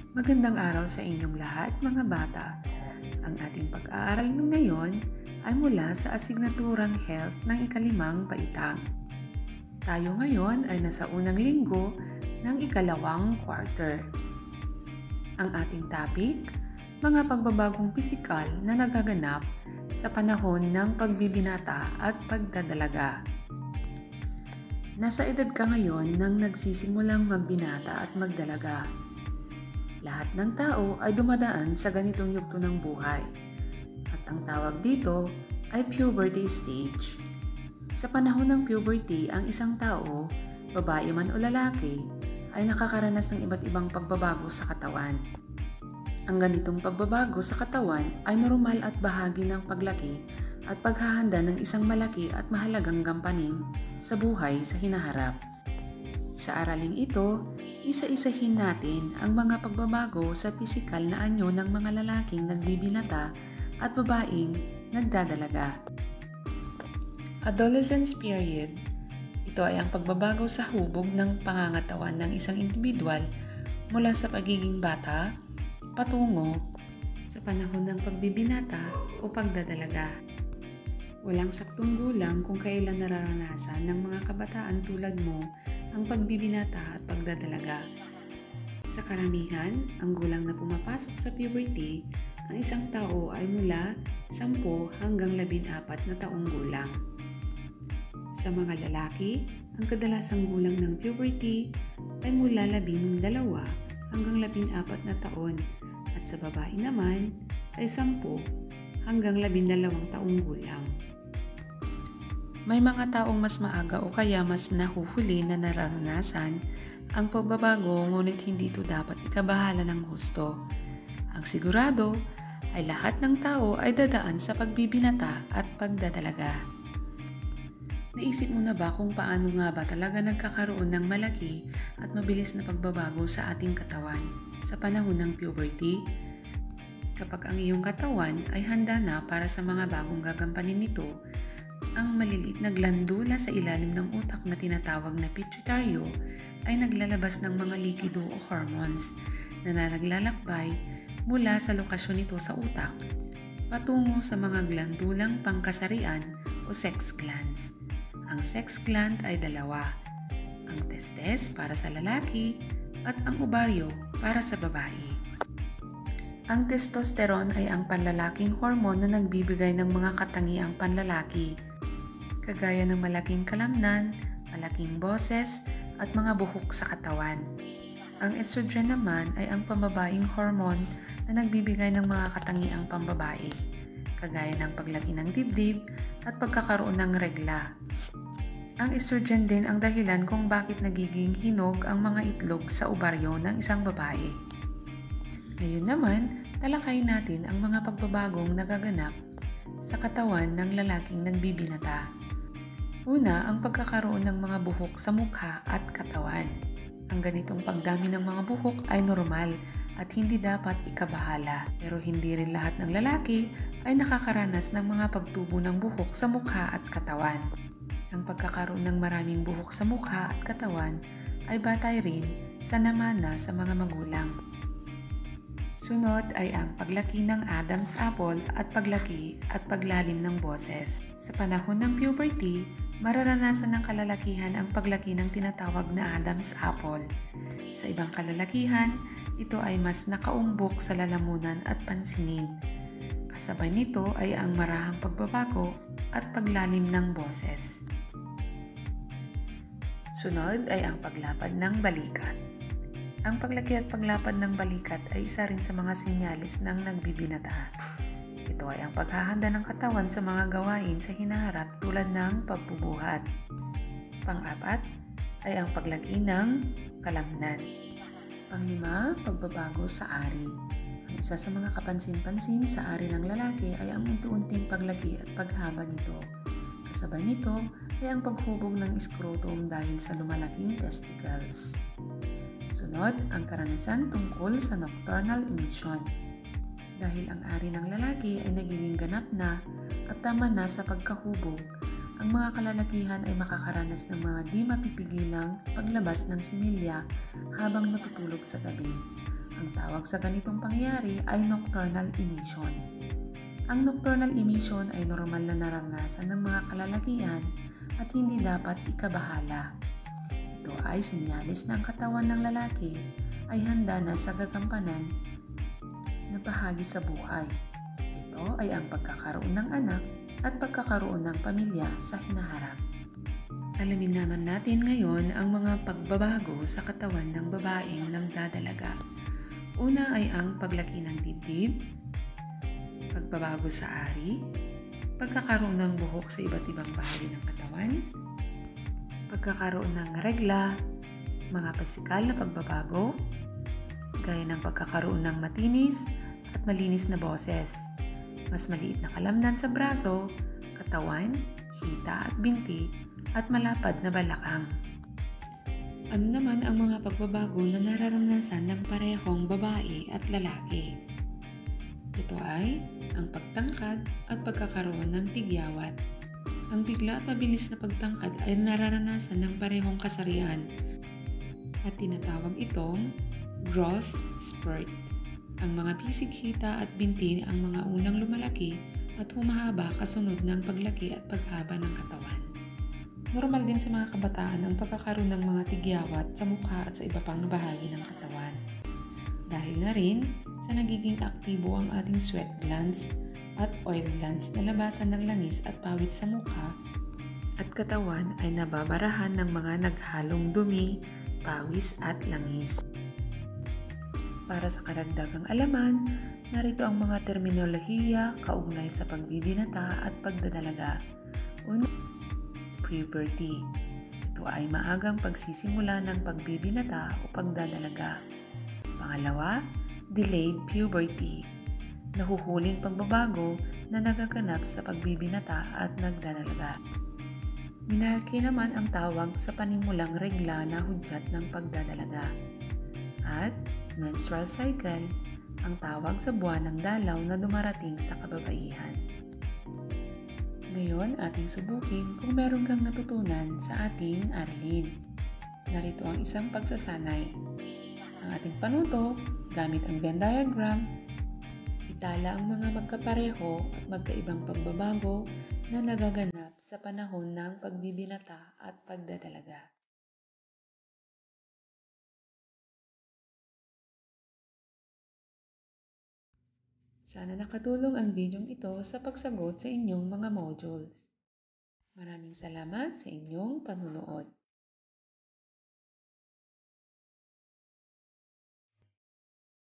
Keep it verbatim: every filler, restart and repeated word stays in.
Magandang araw sa inyong lahat, mga bata. Ang ating pag-aaral ngayon ay mula sa asignaturang Health ng ikalimang baitang. Tayo ngayon ay nasa unang linggo ng ikalawang quarter. Ang ating topic, mga pagbabagong pisikal na nagaganap sa panahon ng pagbibinata at pagdadalaga. Nasa edad ka ngayon nang nagsisimulang magbinata at magdalaga. Lahat ng tao ay dumadaan sa ganitong yugto ng buhay. At ang tawag dito ay puberty stage. Sa panahon ng puberty, ang isang tao, babae man o lalaki, ay nakakaranas ng iba't ibang pagbabago sa katawan. Ang ganitong pagbabago sa katawan ay normal at bahagi ng paglaki at paghahanda ng isang malaki at mahalagang gampanin sa buhay sa hinaharap. Sa araling ito, isa-isahin natin ang mga pagbabago sa pisikal na anyo ng mga lalaking nagbibinata at babaeng nagdadalaga. Adolescence period. Ito ay ang pagbabago sa hubog ng pangangatawan ng isang individual mula sa pagiging bata patungo sa panahon ng pagbibinata o pagdadalaga. Walang saktong gulang kung kailan nararanasan ng mga kabataan tulad mo ang pagbibinata at pagdadalaga. Sa karamihan, ang gulang na pumapasok sa puberty, ang isang tao ay mula sampu hanggang labing apat na taong gulang. Sa mga lalaki, ang kadalasang gulang ng puberty ay mula labing dalawa hanggang labing apat na taon at sa babae naman ay sampu hanggang labing dalawang taong gulang. May mga taong mas maaga o kaya mas nahuhuli na nararanasan ang pagbabago, ngunit hindi ito dapat ikabahala ng husto. Ang sigurado ay lahat ng tao ay dadaan sa pagbibinata at pagdadalaga. Naisip mo na ba kung paano nga ba talaga nagkakaroon ng malaki at mabilis na pagbabago sa ating katawan sa panahon ng puberty? Kapag ang iyong katawan ay handa na para sa mga bagong gagampanin nito, ang maliliit na glandula sa ilalim ng utak na tinatawag na pituitary ay naglalabas ng mga likido o hormones na naglalakbay mula sa lokasyon nito sa utak patungo sa mga glandulang pangkasarian o sex glands. Ang sex gland ay dalawa, ang testes para sa lalaki at ang ovaryo para sa babae. Ang testosterone ay ang panlalaking hormone na nagbibigay ng mga katangiang panlalaki, kagaya ng malaking kalamnan, malaking boses, at mga buhok sa katawan. Ang estrogen naman ay ang pambabaing hormone na nagbibigay ng mga katangiang pambabae, kagaya ng paglaki ng dibdib at pagkakaroon ng regla. Ang estrogen din ang dahilan kung bakit nagiging hinog ang mga itlog sa ovaryo ng isang babae. Ngayon naman, talakayin natin ang mga pagbabagong nagaganap sa katawan ng lalaking nagbibinata. Una, ang pagkakaroon ng mga buhok sa mukha at katawan. Ang ganitong pagdami ng mga buhok ay normal at hindi dapat ikabahala. Pero hindi rin lahat ng lalaki ay nakakaranas ng mga pagtubo ng buhok sa mukha at katawan. Ang pagkakaroon ng maraming buhok sa mukha at katawan ay batay rin sa namana sa mga magulang. Sunod ay ang paglaki ng Adam's apple at paglaki at paglalim ng boses. Sa panahon ng puberty, mararanasan ng kalalakihan ang paglaki ng tinatawag na Adam's apple. Sa ibang kalalakihan, ito ay mas nakaumbok sa lalamunan at pansinin. Kasabay nito ay ang marahang pagbabago at paglalim ng boses. Sunod ay ang paglapad ng balikat. Ang paglaki at paglapad ng balikat ay isa rin sa mga sinyalis ng nagbibinata. Ito ay ang paghahanda ng katawan sa mga gawain sa hinaharap tulad ng pagbubuhat. Pang-apat ay ang paglaki ng kalamnan. Panglima, pagbabago sa ari. Ang isa sa mga kapansin-pansin sa ari ng lalaki ay ang unti-unting paglaki at paghaba nito. Kasabay nito ay ang paghubog ng scrotum dahil sa lumalaking testicles. Sunod, ang karanasan tungkol sa nocturnal emission. Dahil ang ari ng lalaki ay nagiging ganap na at tama na sa pagkahubog, ang mga kalalakihan ay makakaranas ng mga di mapipigilang paglabas ng similya habang natutulog sa gabi. Ang tawag sa ganitong pangyayari ay nocturnal emission. Ang nocturnal emission ay normal na naranasan ng mga kalalakihan at hindi dapat ikabahala. Ito ay sinyalis ng katawan ng lalaki ay handa na sa gagampanan na bahagi sa buhay. Ito ay ang pagkakaroon ng anak at pagkakaroon ng pamilya sa hinaharap. Alamin naman natin ngayon ang mga pagbabago sa katawan ng babaeng nagdadalaga. Una ay ang paglaki ng dibdib, pagbabago sa ari, pagkakaroon ng buhok sa iba't ibang bahagi ng katawan, pagkakaroon ng regla, mga pisikal na pagbabago, gaya ng pagkakaroon ng matinis at malinis na boses, mas maliit na kalamnan sa braso, katawan, hita at binti, at malapad na balakang. Ano naman ang mga pagbabago na nararanasan ng parehong babae at lalaki? Ito ay ang pagtangkad at pagkakaroon ng tigyawat. Ang bigla at mabilis na pagtangkad ay nararanasan ng parehong kasarian at tinatawag itong growth spurt. Ang mga pisig, hita at binti ang mga unang lumalaki at humahaba kasunod ng paglaki at paghaba ng katawan. Normal din sa mga kabataan ang pagkakaroon ng mga tigyawat sa mukha at sa iba pang bahagi ng katawan. Dahil na rin sa nagiging aktibo ang ating sweat glands at oil glands na labasan ng langis at pawis sa mukha at katawan ay nababarahan ng mga naghalong dumi, pawis at langis. Para sa karagdagang alaman, narito ang mga terminolohiya kaugnay sa pagbibinata at pagdadalaga. Una, puberty. Ito ay maagang pagsisimula ng pagbibinata o pagdadalaga. Pangalawa, delayed puberty. Nahuhuling pagbabago na nagaganap sa pagbibinata at nagdadalaga. Menarche naman ang tawag sa panimulang regla na hudyat ng pagdadalaga. At menstrual cycle ang tawag sa buwan ng dalaw na dumarating sa kababaihan. Ngayon, ating subukin kung meron kang natutunan sa ating aralin. Narito ang isang pagsasanay. Ang ating panuto, gamit ang Venn diagram, itala ang mga magkapareho at magkaibang pagbabago na nagaganap sa panahon ng pagbibinata at pagdadalaga. Sana nakatulong ang bidyong ito sa pagsagot sa inyong mga modules. Maraming salamat sa inyong panunood.